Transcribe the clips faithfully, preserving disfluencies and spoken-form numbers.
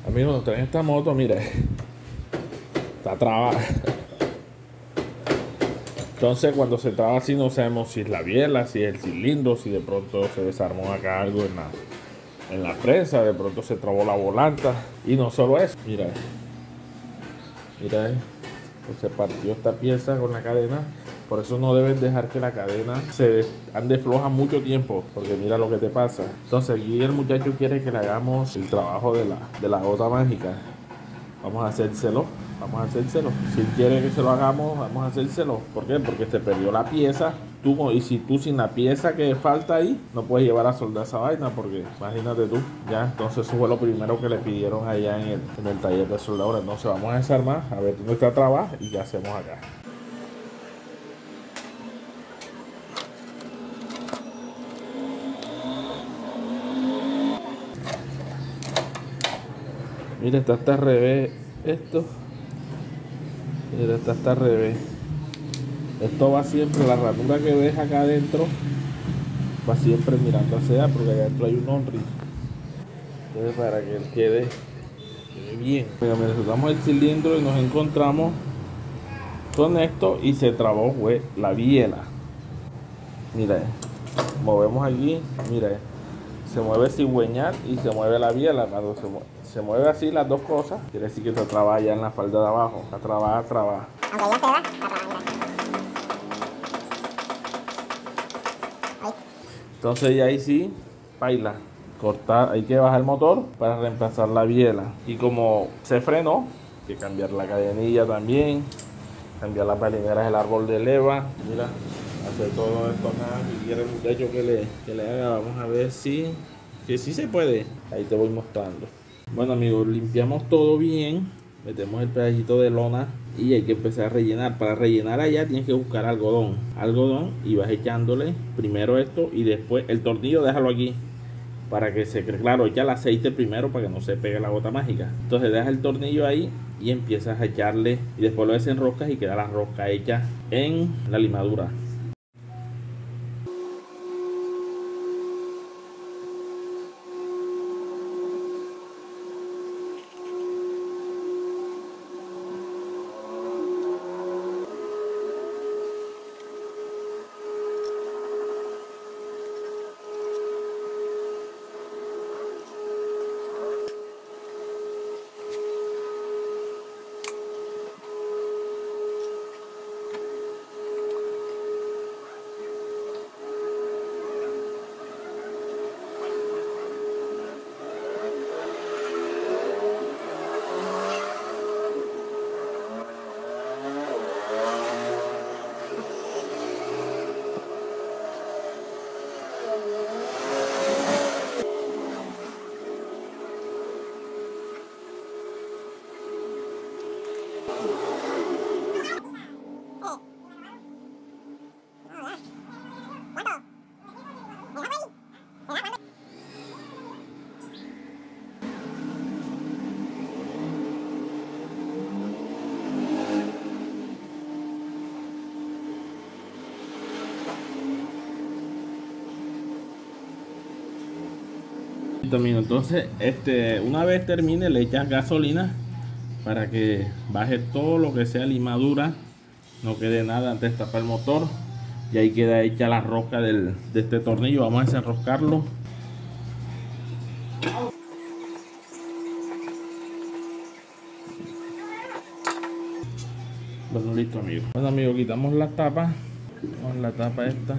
Amigos, nos traen esta moto, mire, está trabada. Entonces cuando se traba así no sabemos si es la biela, si es el cilindro, si de pronto se desarmó acá algo en la, en la presa, de pronto se trabó la volanta. Y no solo eso, mira, mira, pues se partió esta pieza con la cadena. Por eso no deben dejar que la cadena se ande floja mucho tiempo, porque mira lo que te pasa. Entonces aquí el muchacho quiere que le hagamos el trabajo de la, de la gota mágica. Vamos a hacérselo, vamos a hacérselo. Si él quiere que se lo hagamos, vamos a hacérselo. ¿Por qué? Porque se perdió la pieza. Tú, y si tú sin la pieza que falta ahí, no puedes llevar a soldar esa vaina, porque imagínate tú. Ya, entonces eso fue lo primero que le pidieron allá en el, en el taller de soldadura. Entonces vamos a desarmar, a ver dónde está trabajo y qué hacemos acá. Mira, está hasta al revés esto. Mira, está hasta al revés. Esto va siempre, la ranura que ves acá adentro va siempre mirando hacia allá, porque allá adentro hay un honri. Entonces para que él quede, quede bien. Mira, mira, soltamos el cilindro y nos encontramos con esto y se trabó, güey, la biela. Mira, movemos aquí, mira, se mueve cigüeñal y se mueve la biela. Cuando se mueve, se mueve así las dos cosas, quiere decir que está trabada ya en la falda de abajo. Está trabada, trabada. Aunque ya se va, está trabada, mira. Ahí. Entonces ya ahí sí, baila. Cortar, hay que bajar el motor para reemplazar la biela. Y como se frenó, hay que cambiar la cadenilla también, cambiar las balineras del árbol de leva. Mira, hacer todo esto acá. Si quiere el muchacho que le, que le haga, vamos a ver si, que sí se puede. Ahí te voy mostrando. Bueno amigos, limpiamos todo bien, metemos el pedacito de lona y hay que empezar a rellenar. Para rellenar allá tienes que buscar algodón, algodón y vas echándole primero esto y después el tornillo déjalo aquí para que se cree, claro, echa el aceite primero para que no se pegue la gota mágica. Entonces dejas el tornillo ahí y empiezas a echarle y después lo desenroscas y queda la rosca hecha en la limadura. Entonces, este, una vez termine, le echas gasolina para que baje todo lo que sea limadura, no quede nada antes de tapar el motor. Y ahí queda hecha la rosca del, de este tornillo. Vamos a desenroscarlo. Bueno, listo amigos. Bueno amigos, quitamos la tapa. Con la tapa esta.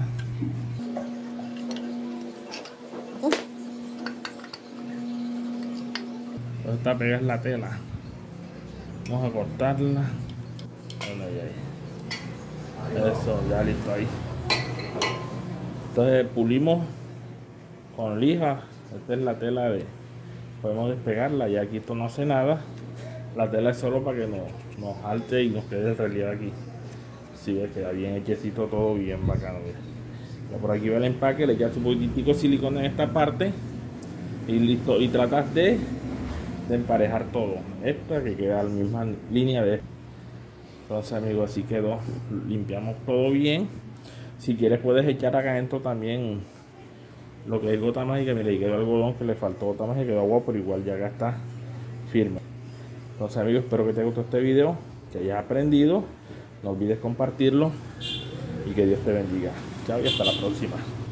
Esta pega es la tela. Vamos a cortarla. Bueno, ahí, ahí. Eso, ya listo ahí. Entonces pulimos con lija. Esta es la tela de. Podemos despegarla. Ya aquí esto no hace nada. La tela es solo para que nos, nos alte y nos quede el relieve aquí. Si ves, queda bien hechecito todo, bien bacano. Ya por aquí va el empaque. Le echas un poquitico de silicona en esta parte. Y listo. Y tratas de. de emparejar todo, esta que queda a la misma línea de esta. Entonces amigos, así quedó. Limpiamos todo bien. Si quieres puedes echar acá adentro también lo que es gota mágica. Mira, ahí quedó algodón que le faltó gota mágica, quedó agua, pero igual ya acá está firme. Entonces amigos, espero que te haya gustado este video, que hayas aprendido. No olvides compartirlo y que Dios te bendiga. Chao y hasta la próxima.